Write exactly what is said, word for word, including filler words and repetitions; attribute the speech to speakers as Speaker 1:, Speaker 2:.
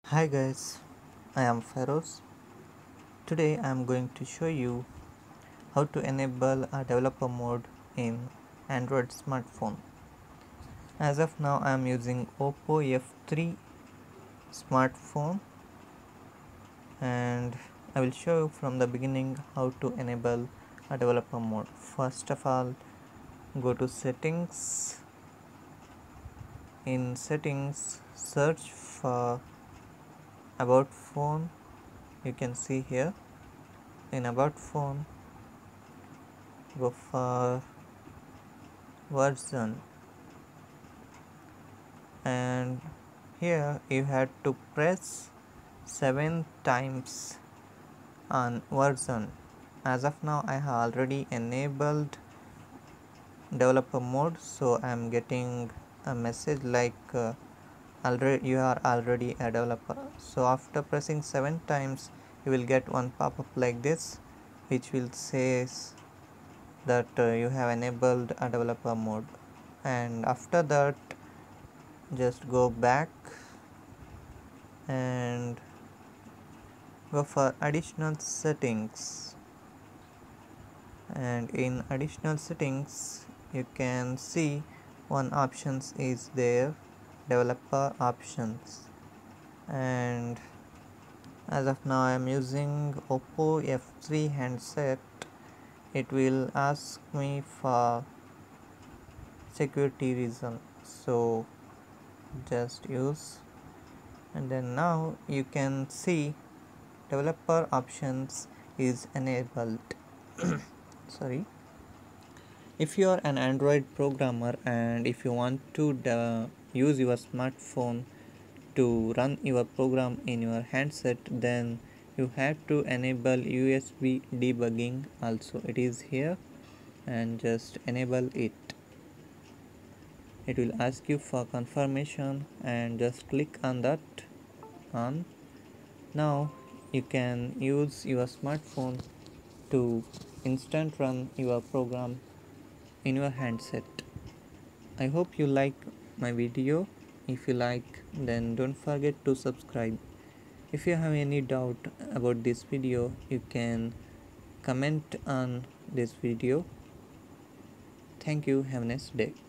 Speaker 1: Hi guys, I am Feroz. Today I am going to show you how to enable a developer mode in Android smartphone. As of now I am using Oppo F three smartphone and I will show you from the beginning how to enable a developer mode. First of all, go to settings. In settings, search for about phone. You can see here in about phone, go for version, and here you had to press seven times on version. As of now I have already enabled developer mode, so I am getting a message like uh, already you are already a developer. So after pressing seven times you will get one pop-up like this, which will says that uh, you have enabled a developer mode. And after that, just go back and go for additional settings, and in additional settings you can see one options is there, developer options. And as of now I am using Oppo F three handset. It will ask me for security reason, so just use. And then now you can see developer options is enabled. Sorry, if you are an Android programmer and if you want to uh, use your smartphone to run your program in your handset, then you have to enable U S B debugging also. It is here, and just enable it. It will ask you for confirmation and just click on that on. Now you can use your smartphone to instant run your program in your handset. I hope you like my video. If you like, then don't forget to subscribe. If you have any doubt about this video, you can comment on this video. Thank you. Have a nice day.